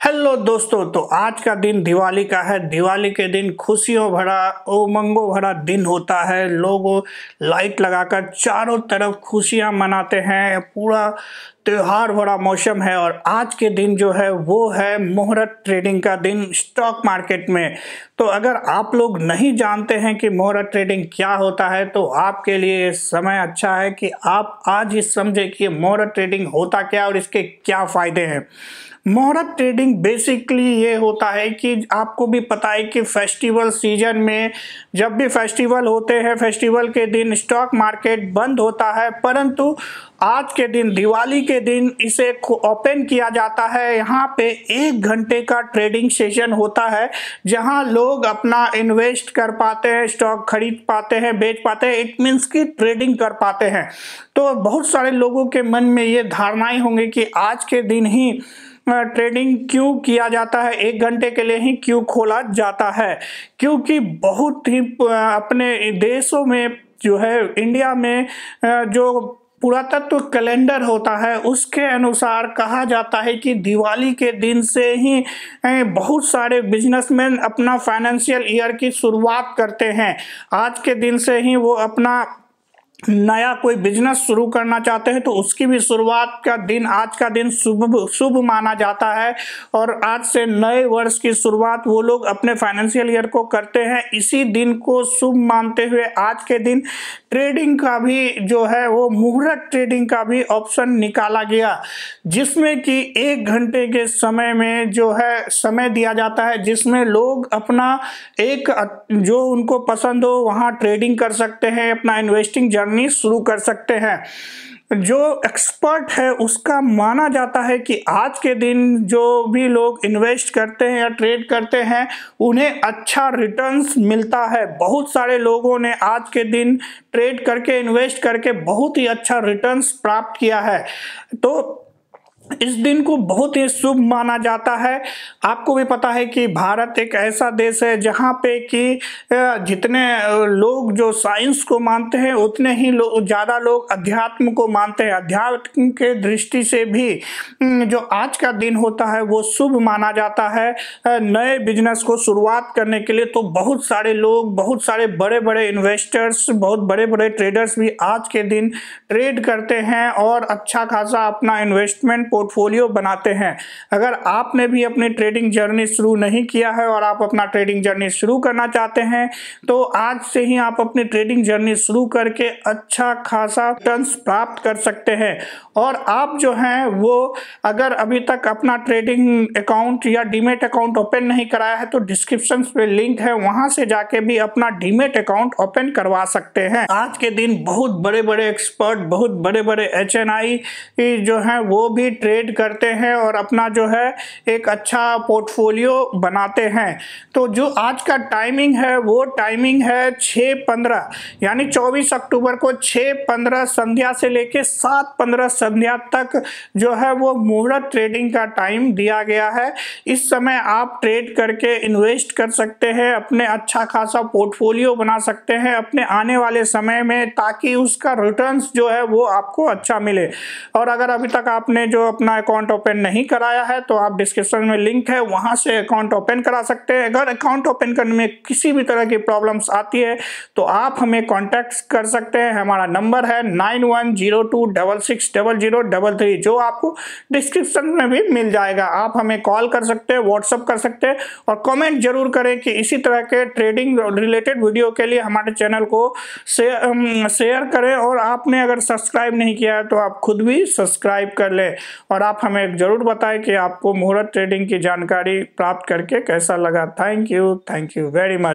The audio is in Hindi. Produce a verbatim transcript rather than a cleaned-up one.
हेलो दोस्तों, तो आज का दिन दिवाली का है। दिवाली के दिन खुशियों भरा उमंगों भरा दिन होता है। लोग लाइट लगाकर चारों तरफ खुशियां मनाते हैं। पूरा त्योहार भरा मौसम है और आज के दिन जो है वो है मुहूर्त ट्रेडिंग का दिन स्टॉक मार्केट में। तो अगर आप लोग नहीं जानते हैं कि मुहूर्त ट्रेडिंग क्या होता है तो आपके लिए समय अच्छा है कि आप आज ही समझे कि मुहूर्त ट्रेडिंग होता क्या और इसके क्या फायदे हैं। मुहूर्त ट्रेडिंग बेसिकली ये होता है कि आपको भी पता है कि फेस्टिवल सीजन में जब भी फेस्टिवल होते हैं, फेस्टिवल के दिन स्टॉक मार्केट बंद होता है, परंतु आज के दिन दिवाली के दिन इसे ओपन किया जाता है। यहाँ पे एक घंटे का ट्रेडिंग सेशन होता है जहाँ लोग अपना इन्वेस्ट कर पाते हैं, स्टॉक खरीद पाते हैं, बेच पाते हैं, इट मीन्स की ट्रेडिंग कर पाते हैं। तो बहुत सारे लोगों के मन में ये धारणाएं होंगी कि आज के दिन ही ट्रेडिंग क्यों किया जाता है, एक घंटे के लिए ही क्यों खोला जाता है। क्योंकि बहुत ही अपने देशों में जो है, इंडिया में जो पुरातत्व कैलेंडर होता है उसके अनुसार कहा जाता है कि दिवाली के दिन से ही बहुत सारे बिजनेसमैन अपना फाइनेंशियल ईयर की शुरुआत करते हैं। आज के दिन से ही वो अपना नया कोई बिजनेस शुरू करना चाहते हैं तो उसकी भी शुरुआत का दिन आज का दिन शुभ शुभ माना जाता है। और आज से नए वर्ष की शुरुआत वो लोग अपने फाइनेंशियल ईयर को करते हैं। इसी दिन को शुभ मानते हुए आज के दिन ट्रेडिंग का भी जो है वो मुहूर्त ट्रेडिंग का भी ऑप्शन निकाला गया, जिसमें कि एक घंटे के समय में जो है समय दिया जाता है, जिसमें लोग अपना एक जो उनको पसंद हो वहाँ ट्रेडिंग कर सकते हैं, अपना इन्वेस्टिंग जर्नी शुरू कर सकते हैं। जो एक्सपर्ट है उसका माना जाता है कि आज के दिन जो भी लोग इन्वेस्ट करते हैं या ट्रेड करते हैं उन्हें अच्छा रिटर्न्स मिलता है। बहुत सारे लोगों ने आज के दिन ट्रेड करके, इन्वेस्ट करके बहुत ही अच्छा रिटर्न्स प्राप्त किया है। तो इस दिन को बहुत ही शुभ माना जाता है। आपको भी पता है कि भारत एक ऐसा देश है जहाँ पे कि जितने लोग जो साइंस को मानते हैं उतने ही लोग ज़्यादा लोग अध्यात्म को मानते हैं। अध्यात्म के दृष्टि से भी जो आज का दिन होता है वो शुभ माना जाता है नए बिजनेस को शुरुआत करने के लिए। तो बहुत सारे लोग, बहुत सारे बड़े बड़े इन्वेस्टर्स, बहुत बड़े बड़े ट्रेडर्स भी आज के दिन ट्रेड करते हैं और अच्छा खासा अपना इन्वेस्टमेंट पोर्टफोलियो बनाते हैं। अगर आपने भी अपनी ट्रेडिंग जर्नी शुरू नहीं किया है और आप अपना ट्रेडिंग जर्नी शुरू करना चाहते हैं तो आज से ही आप अपनी ट्रेडिंग जर्नी शुरू करके अच्छा खासा रिटर्न्स प्राप्त कर सकते हैं। और आप जो हैं वो अगर अभी तक अपना ट्रेडिंग अकाउंट या डीमेट अकाउंट ओपन नहीं कराया है तो डिस्क्रिप्शन पे लिंक है, वहां से जाके भी अपना डीमेट अकाउंट ओपन करवा सकते हैं। आज के दिन बहुत बड़े बड़े एक्सपर्ट, बहुत बड़े बड़े एच एन आई जो हैं वो भी ट्रेड करते हैं और अपना जो है एक अच्छा पोर्टफोलियो बनाते हैं। तो जो आज का टाइमिंग है वो टाइमिंग है छः पंद्रह, यानी चौबीस अक्टूबर को छः पंद्रह संध्या से लेके सात पंद्रह संध्या तक जो है वो मुहूर्त ट्रेडिंग का टाइम दिया गया है। इस समय आप ट्रेड करके इन्वेस्ट कर सकते हैं, अपने अच्छा खासा पोर्टफोलियो बना सकते हैं अपने आने वाले समय में, ताकि उसका रिटर्न्स जो है वो आपको अच्छा मिले। और अगर अभी तक आपने जो अपना अकाउंट ओपन नहीं कराया है तो आप डिस्क्रिप्शन में लिंक है, वहां से अकाउंट ओपन करा सकते हैं। अगर अकाउंट ओपन करने में किसी भी तरह की प्रॉब्लम्स आती है तो आप हमें कांटेक्ट कर सकते हैं। हमारा नंबर है nine one zero two double six double zero double three, जो आपको डिस्क्रिप्शन में भी मिल जाएगा। आप हमें कॉल कर सकते हैं, व्हाट्सअप कर सकते हैं और कॉमेंट जरूर करें कि इसी तरह के ट्रेडिंग रिलेटेड वीडियो के लिए हमारे चैनल को शेयर करें। और आपने अगर सब्सक्राइब नहीं किया है तो आप खुद भी सब्सक्राइब कर लें और आप हमें जरूर बताएं कि आपको मुहूर्त ट्रेडिंग की जानकारी प्राप्त करके कैसा लगा। Thank you, thank you very much.